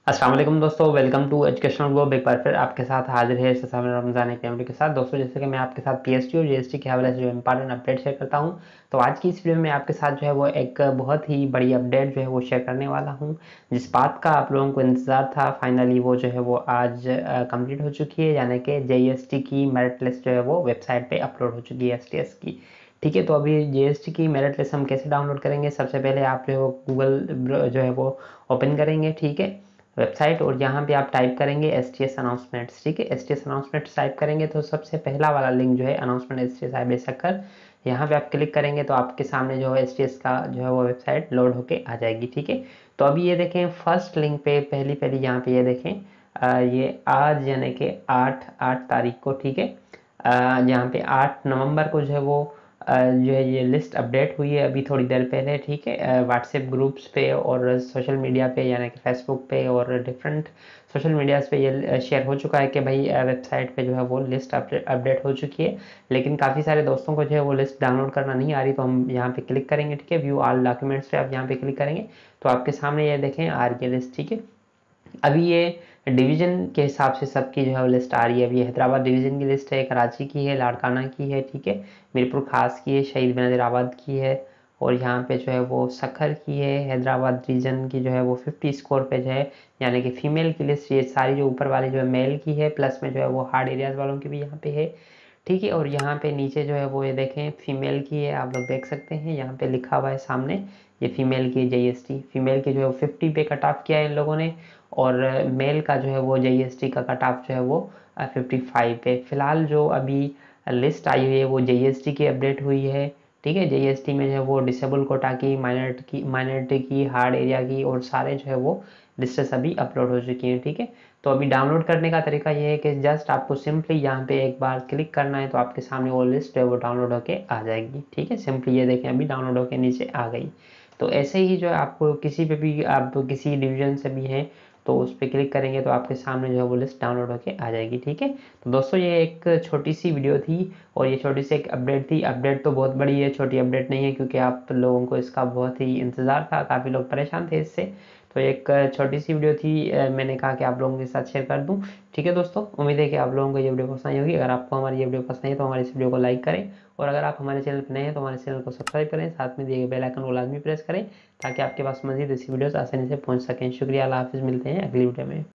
अस्सलाम वालेकुम दोस्तों, वेलकम टू एजुकेशनल ग्लोब। एक बार फिर आपके साथ हाजिर है शशा रमज़ान एक वीडियो के साथ। दोस्तों, जैसे कि मैं आपके साथ पीएसटी और जीएसटी के हवाले से जो इंपॉर्टेंट अपडेट शेयर करता हूं, तो आज की इस वीडियो में आपके साथ जो है वो एक बहुत ही बड़ी अपडेट जो है वो शेयर करने वाला हूं। जिस बात का आप लोगों को इंतज़ार था, फाइनली वो जो है वो आज कंप्लीट हो चुकी है, यानी कि जीएसटी की मेरिट लिस्ट जो है वो वेबसाइट पर अपलोड हो चुकी है एसटीएस की। ठीक है, तो अभी जीएसटी की मेरिट लिस्ट हम कैसे डाउनलोड करेंगे? सबसे पहले आप जो है वो गूगल जो है वो ओपन करेंगे, ठीक है, वेबसाइट, और यहाँ पे आप टाइप करेंगे एस टी एस अनाउंसमेंट्स। ठीक है, S T S announcements type करेंगे तो सबसे पहला वाला लिंक जो है announcement S T S I बेशक्कर, यहाँ पे आप क्लिक करेंगे तो आपके सामने जो है एस टी एस का जो है वो वेबसाइट लोड होके आ जाएगी। ठीक है, तो अभी ये देखें फर्स्ट लिंक पे पहली पहली यहाँ पे ये देखें, ये आज यानी कि आठ आठ तारीख को, ठीक है, यहाँ पे 8 नवंबर को जो है वो जो है ये लिस्ट अपडेट हुई है अभी थोड़ी देर पहले। ठीक है, व्हाट्सएप ग्रुप्स पे और सोशल मीडिया पे यानी कि फेसबुक पे और डिफरेंट सोशल मीडियाज़ पे ये शेयर हो चुका है कि भाई वेबसाइट पे जो है वो लिस्ट अपडेट हो चुकी है। लेकिन काफ़ी सारे दोस्तों को जो है वो लिस्ट डाउनलोड करना नहीं आ रही, तो हम यहाँ पे क्लिक करेंगे। ठीक है, व्यू ऑल डॉक्यूमेंट्स पे आप यहाँ पे क्लिक करेंगे तो आपके सामने ये देखें आ रही है लिस्ट। ठीक है, अभी ये डिवीज़न के हिसाब से सबकी जो है वो लिस्ट आ रही है। अभी हैदराबाद डिवीज़न की लिस्ट है, कराची की है, लाड़काना की है, ठीक है, मीरपुर खास की है, शहीद बेनज़ीराबाद की है, और यहाँ पे जो है वो सखर की है। हैदराबाद रीजन की जो है वो 50 स्कोर पे जो है, यानी कि फीमेल की लिस्ट, ये सारी जो ऊपर वाली जो है मेल की है, प्लस में जो है वो हार्ड एरियाज़ वालों की भी यहाँ पे है। ठीक है, और यहाँ पे नीचे जो है वो ये देखें फीमेल की है, आप लोग देख सकते हैं यहाँ पे लिखा हुआ है सामने, ये फीमेल की जीएसटी, फीमेल की जो है 50 पे कट ऑफ किया है इन लोगों ने, और मेल का जो है वो जीएसटी का कट ऑफ जो है वो 55 पे। फिलहाल जो अभी लिस्ट आई हुई है वो जीएसटी की अपडेट हुई है। ठीक है, जीएसटी में जो है वो डिसेबल कोटा की, माइनॉरिटी की, हार्ड एरिया की, और सारे जो है वो लिस्टें अभी अपलोड हो चुकी हैं। ठीक है, तो अभी डाउनलोड करने का तरीका ये है कि जस्ट आपको सिंपली यहाँ पे एक बार क्लिक करना है तो आपके सामने वो लिस्ट है वो डाउनलोड होके आ जाएगी। ठीक है, सिंपली ये देखें अभी डाउनलोड होके नीचे आ गई। तो ऐसे ही जो है आपको किसी पे भी, आप किसी डिवीजन से भी हैं तो उस पर क्लिक करेंगे तो आपके सामने जो है वो लिस्ट डाउनलोड होके आ जाएगी। ठीक है, तो दोस्तों ये एक छोटी सी वीडियो थी और ये छोटी सी एक अपडेट थी। अपडेट तो बहुत बड़ी है, छोटी अपडेट नहीं है, क्योंकि आप लोगों को इसका बहुत ही इंतज़ार था, काफ़ी लोग परेशान थे इससे। तो एक छोटी सी वीडियो थी, मैंने कहा कि आप लोगों के साथ शेयर कर दूं। ठीक है दोस्तों, उम्मीद है कि आप लोगों को ये वीडियो पसंद आई होगी। अगर आपको हमारी ये वीडियो पसंद आई तो हमारे इस वीडियो को लाइक करें, और अगर आप हमारे चैनल पर नए हैं तो हमारे चैनल को सब्सक्राइब करें, साथ में दिए गए बेल आइकन को लाजमी प्रेस करें ताकि आपके पास मजीद ऐसी वीडियोस आसानी से पहुंच सकें। शुक्रिया, अल्लाह हाफिज़, मिलते हैं अगली वीडियो में।